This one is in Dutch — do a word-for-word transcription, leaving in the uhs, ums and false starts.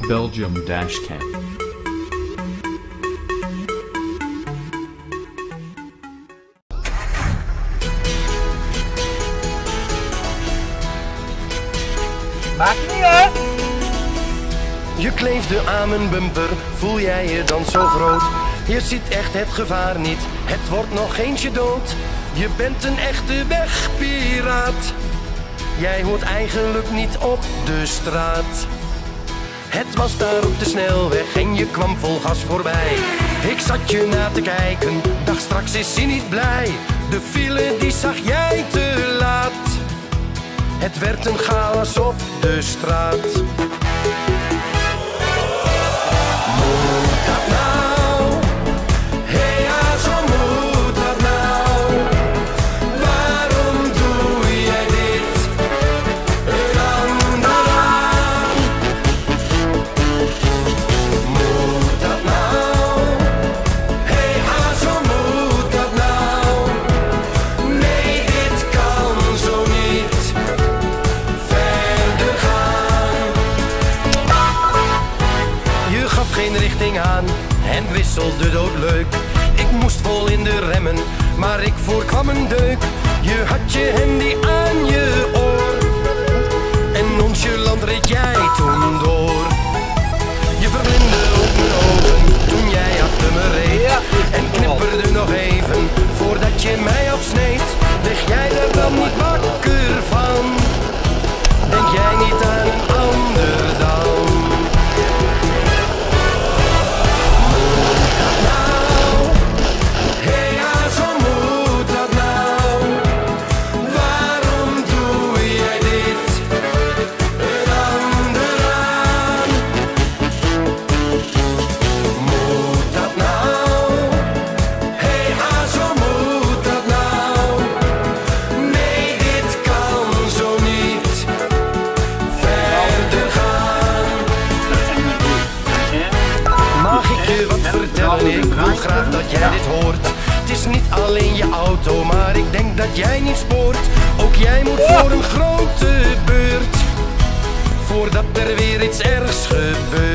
Belgium Dashcam. Maakt niet uit! Je kleefde aan mijn bumper, voel jij je dan zo groot? Je ziet echt het gevaar niet, het wordt nog eentje dood. Je bent een echte wegpiraat. Jij hoort eigenlijk niet op de straat. Het was daar op de snelweg en je kwam vol gas voorbij. Ik zat je na te kijken, dacht straks is hij niet blij. De file die zag jij te laat. Het werd een chaos op de straat. Moet dat nou? Hey ja, zo moet dat nou. Waarom doe jij dit? Een ander aan. Moet dat nou? Hey ja, zo moet dat nou. Nee, dit kan zo niet verder gaan. Je gaf geen richting aan en wisselde doodleuk. Ik moest vol in de remmen, maar ik voorkwam een deuk. Je had je handy aan je oor en nonchalant reed jij toen door. Je verblindde op mijn ogen toen jij achter me reed en knipperde nog even voordat je mij afsneed. Lig jij daar dan niet wakker van? Denk jij niet aan een ander dan? Ik wil graag dat jij dit hoort. Het is niet alleen je auto, maar ik denk dat jij niet spoort. Ook jij moet voor een grote beurt, voordat er weer iets ergs gebeurt.